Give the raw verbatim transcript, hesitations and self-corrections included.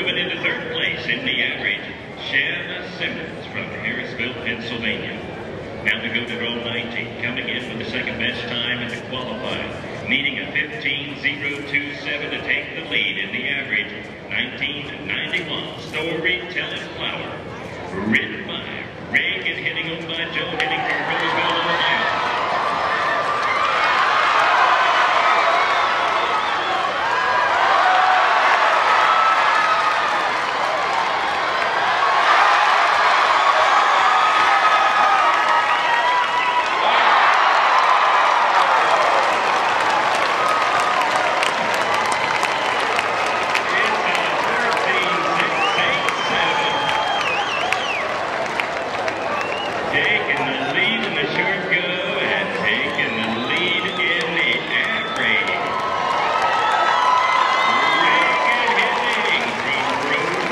Moving into third place in the average, Shanna Simmons from Harrisville, Pennsylvania. Now to go to row ninety, coming in with the second best time in the qualifying, needing a fifteen oh two seven to take the lead in the average, nineteen ninety-one Storytelling Flower, ridden by Reagan, hitting on by Joe, hitting for